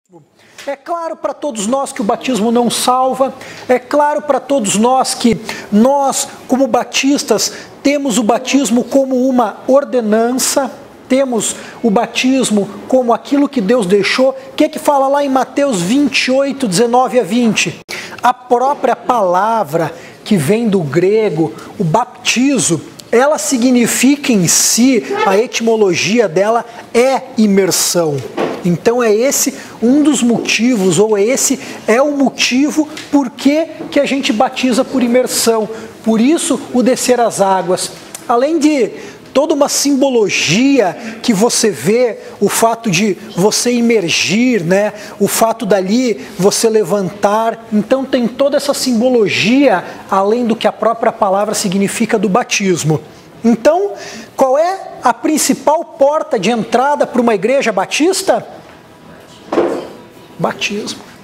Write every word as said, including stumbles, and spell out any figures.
É claro para todos nós que o batismo não salva, é claro para todos nós que nós, como batistas, temos o batismo como uma ordenança, temos o batismo como aquilo que Deus deixou. O que é que fala lá em Mateus vinte e oito, dezenove a vinte? A própria palavra que vem do grego, o baptizo, ela significa em si, a etimologia dela é imersão. Então é esse um dos motivos, ou esse é o motivo por que que a gente batiza por imersão. Por isso o descer as águas. Além de toda uma simbologia que você vê, o fato de você imergir, né? O fato dali você levantar. Então tem toda essa simbologia, além do que a própria palavra significa do batismo. Então, qual é a principal porta de entrada para uma igreja batista? Batismo.